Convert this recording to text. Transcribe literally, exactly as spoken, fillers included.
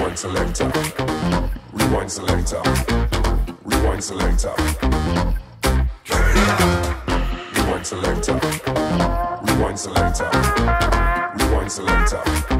Rewind selector. Rewind selector. Rewind selector. Rewind selector. Rewind selector. Rewind selector.